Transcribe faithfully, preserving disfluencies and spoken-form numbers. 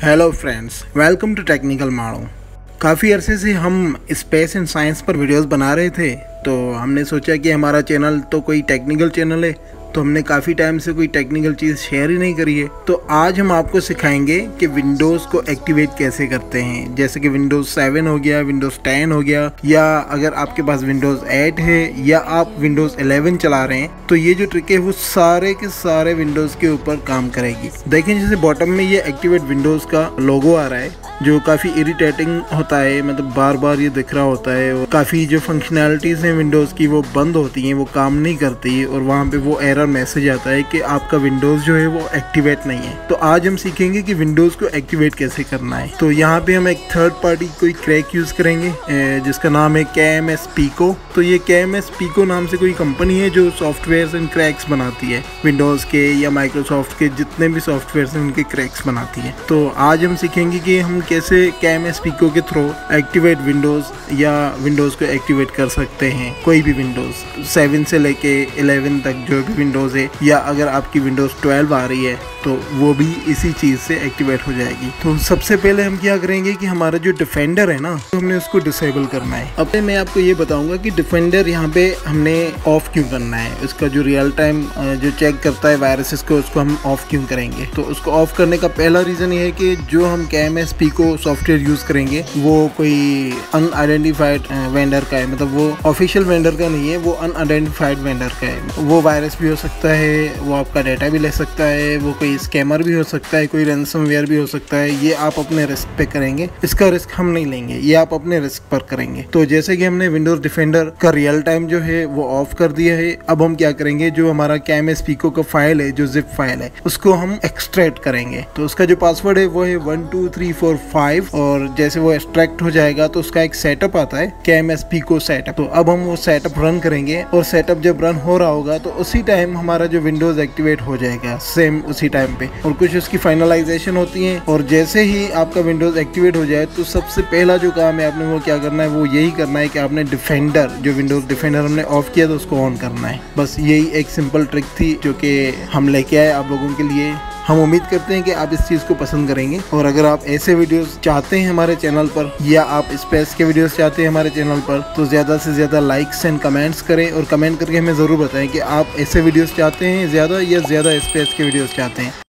Hello friends, welcome to technical माड़ो। काफ़ी अरसे से हम स्पेस एंड साइंस पर वीडियोस बना रहे थे, तो हमने सोचा कि हमारा चैनल तो कोई टेक्निकल चैनल है, तो हमने काफ़ी टाइम से कोई टेक्निकल चीज़ शेयर ही नहीं करी है। तो आज हम आपको सिखाएंगे कि विंडोज़ को एक्टिवेट कैसे करते हैं। जैसे कि विंडोज़ सेवन हो गया, विंडोज़ टेन हो गया, या अगर आपके पास विंडोज़ एट है या आप विंडोज़ इलेवन चला रहे हैं, तो ये जो ट्रिक है वो सारे के सारे विंडोज़ के ऊपर काम करेगी। देखें, जैसे बॉटम में ये एक्टिवेट विंडोज़ का लोगो आ रहा है, जो काफ़ी इरिटेटिंग होता है, मतलब बार बार ये दिख रहा होता है। और काफ़ी जो फंक्शनैलिटीज़ हैं विंडोज़ की वो बंद होती हैं, वो काम नहीं करती, और वहाँ पे वो एरर मैसेज आता है कि आपका विंडोज़ जो है वो एक्टिवेट नहीं है। तो आज हम सीखेंगे कि विंडोज़ को एक्टिवेट कैसे करना है। तो यहाँ पे हम एक थर्ड पार्टी कोई क्रैक यूज़ करेंगे जिसका नाम है के एम एस पिको। तो ये के एम एस पिको नाम से कोई कंपनी है जो सॉफ्टवेयर एंड क्रैक्स बनाती है, विंडोज़ के या माइक्रोसॉफ्ट के जितने भी सॉफ्टवेयर हैं उनके क्रैक्स बनाती है। तो आज हम सीखेंगे कि हम कैसे के एम एस पिको के थ्रू एक्टिवेट विंडोज़ या विंडोज़ को एक्टिवेट कर सकते हैं। कोई भी विंडोज़ सेवन से लेके इलेवन तक जो भी विंडोज़ है, या अगर आपकी विंडोज़ ट्वेल्व आ रही है तो वो भी इसी चीज़ से एक्टिवेट हो जाएगी। तो सबसे पहले हम क्या करेंगे कि हमारा जो डिफेंडर है ना, तो हमने उसको डिसेबल करना है। अब मैं आपको ये बताऊंगा कि डिफेंडर यहाँ पे हमने ऑफ क्यों करना है। उसका जो रियल टाइम जो चेक करता है वायरसेस को, उसको हम ऑफ क्यों करेंगे। तो उसको ऑफ करने का पहला रीज़न ये है कि जो हम K M S pico software use करेंगे वो कोई अनआइडेंटिफाइड वेंडर का है, मतलब वो ऑफिशियल वेंडर का नहीं है, वो अनआइडेंटिफाइड वेंडर का है। वो वायरस भी हो सकता है, वो आपका डाटा भी ले सकता है, वो कोई स्कैमर भी हो सकता है, कोई रैंसमवेयर भी हो सकता है। ये आप अपने रिस्क पे करेंगे, इसका रिस्क हम नहीं लेंगे, ये आप अपने रिस्क पर करेंगे। तो जैसे कि हमने विंडोज डिफेंडर का रियल टाइम जो है वो ऑफ कर दिया है, अब हम क्या करेंगे, जो हमारा के एम एस पिको का फाइल है, जो जिप फाइल है, उसको हम एक्सट्रैक्ट करेंगे। तो उसका जो पासवर्ड है वो है one two three four five, और जैसे वो एक्सट्रैक्ट हो जाएगा तो उसका एक सेटअप आता है, के एम एस पिको सेटअप। तो अब हम वो सेटअप रन करेंगे, और सेटअप जब रन हो रहा होगा तो उसी टाइम हमारा जो विंडोज एक्टिवेट हो जाएगा, सेम उसी टाइम पे। और कुछ उसकी फाइनलाइजेशन होती है, और जैसे ही आपका विंडोज एक्टिवेट हो जाए तो सबसे पहला जो काम है आपने वो क्या करना है, वो यही करना है कि आपने डिफेंडर, जो विंडोज डिफेंडर हमने ऑफ किया तो उसको ऑन करना है। बस यही एक सिंपल ट्रिक थी जो कि हम लेके आए आप लोगों के लिए। हम उम्मीद करते हैं कि आप इस चीज़ को पसंद करेंगे, और अगर आप ऐसे वीडियोस चाहते हैं हमारे चैनल पर, या आप स्पेस के वीडियोस चाहते हैं हमारे चैनल पर, तो ज़्यादा से ज़्यादा लाइक्स एंड कमेंट्स करें, और कमेंट करके हमें ज़रूर बताएं कि आप ऐसे वीडियोस चाहते हैं ज़्यादा, या ज़्यादा स्पेस के वीडियोस चाहते हैं।